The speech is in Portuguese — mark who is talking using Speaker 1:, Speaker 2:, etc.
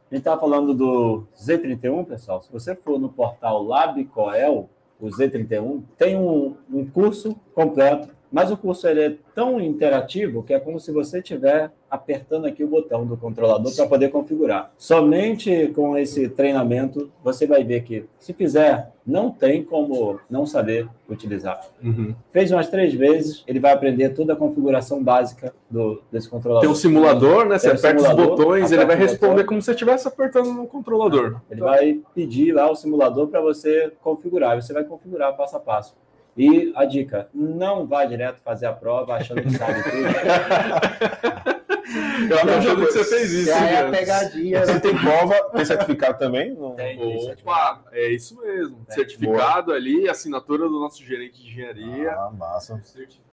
Speaker 1: A gente está falando do Z31, pessoal. Se você for no portal LabCoel, o Z31, tem um curso completo, mas o curso ele é tão interativo que é como se você estiver apertando aqui o botão do controlador para poder configurar. Somente com esse treinamento você vai ver que, se fizer, não tem como não saber utilizar. Fez umas 3 vezes, ele vai aprender toda a configuração básica desse controlador.
Speaker 2: Tem um simulador, né? Você aperta os botões, ele vai responder como se você estivesse apertando no controlador.
Speaker 1: Ele vai pedir lá o simulador para você configurar. Você vai configurar passo a passo. E a dica, não vá direto fazer a prova achando que sabe tudo.
Speaker 2: Eu acredito que você fez isso.
Speaker 3: É a pegadinha.
Speaker 4: Você tem prova, tem certificado também? Não.
Speaker 1: Tem
Speaker 2: Opa, é isso mesmo. Certificado ali, assinatura do nosso gerente de engenharia.
Speaker 4: Ah, massa.